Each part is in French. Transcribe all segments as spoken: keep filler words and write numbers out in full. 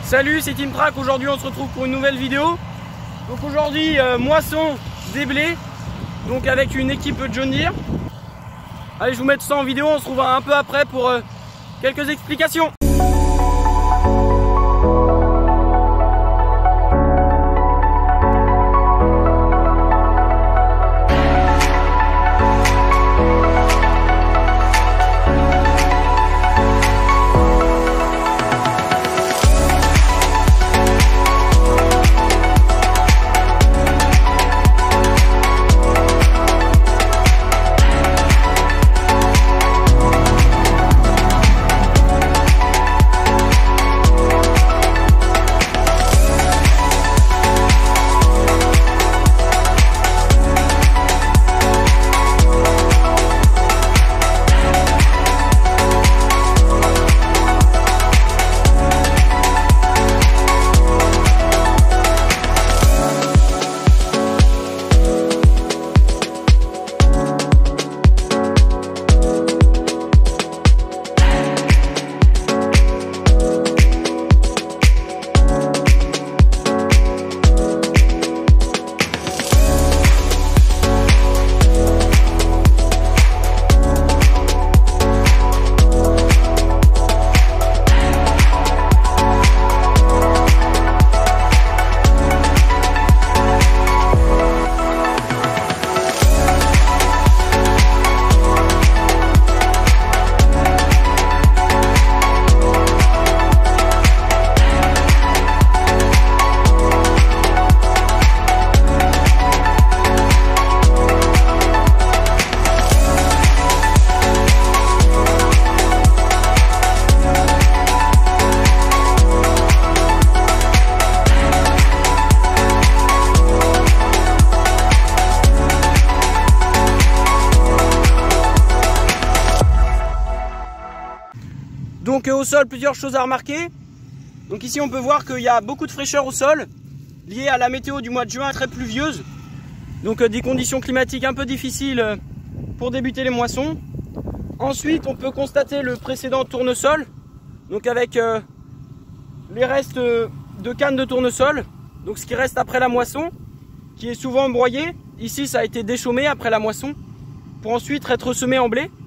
Salut, c'est Team Track. Aujourd'hui on se retrouve pour une nouvelle vidéo. Donc aujourd'hui euh, moisson des blés, donc avec une équipe John Deere. Allez, je vous mets tout ça en vidéo, on se retrouve un peu après pour euh, quelques explications. Donc euh, au sol, plusieurs choses à remarquer. Donc ici on peut voir qu'il y a beaucoup de fraîcheur au sol, liée à la météo du mois de juin très pluvieuse. Donc euh, des conditions climatiques un peu difficiles euh, pour débuter les moissons. Ensuite on peut constater le précédent tournesol, donc avec euh, les restes euh, de cannes de tournesol, donc ce qui reste après la moisson, qui est souvent broyé. Ici ça a été déchaumé après la moisson, pour ensuite être semé en blé.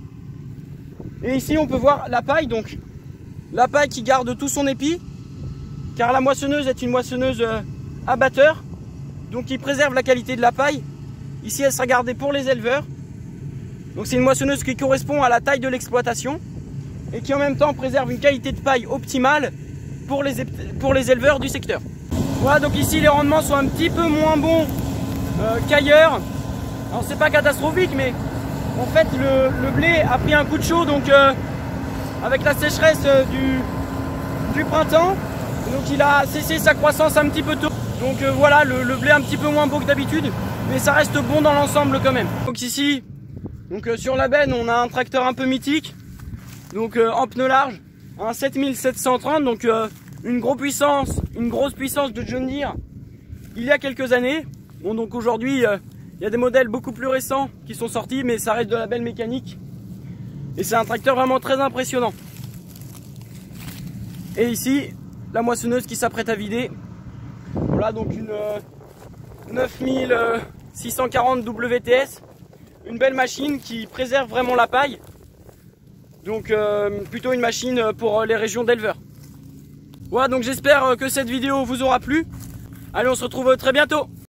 Et ici on peut voir la paille, donc la paille qui garde tout son épi, car la moissonneuse est une moissonneuse euh, à batteur, donc qui préserve la qualité de la paille. Ici elle sera gardée pour les éleveurs, donc c'est une moissonneuse qui correspond à la taille de l'exploitation et qui en même temps préserve une qualité de paille optimale pour les, pour les éleveurs du secteur. Voilà, donc ici les rendements sont un petit peu moins bons euh, qu'ailleurs. Alors c'est pas catastrophique, mais en fait le, le blé a pris un coup de chaud, donc euh, avec la sécheresse euh, du, du printemps, donc il a cessé sa croissance un petit peu tôt. Donc euh, voilà, le, le blé un petit peu moins beau que d'habitude, mais ça reste bon dans l'ensemble quand même. Donc ici, donc, euh, sur la benne, on a un tracteur un peu mythique, donc euh, en pneu large, un sept mille sept cent trente, donc euh, une grosse puissance, une grosse puissance de John Deere il y a quelques années. Bon, donc aujourd'hui, euh, il y a des modèles beaucoup plus récents qui sont sortis, mais ça reste de la belle mécanique. Et c'est un tracteur vraiment très impressionnant. Et ici, la moissonneuse qui s'apprête à vider. Voilà, donc une euh, neuf mille six cent quarante W T S. Une belle machine qui préserve vraiment la paille. Donc euh, plutôt une machine pour les régions d'éleveurs. Voilà, donc j'espère que cette vidéo vous aura plu. Allez, on se retrouve très bientôt.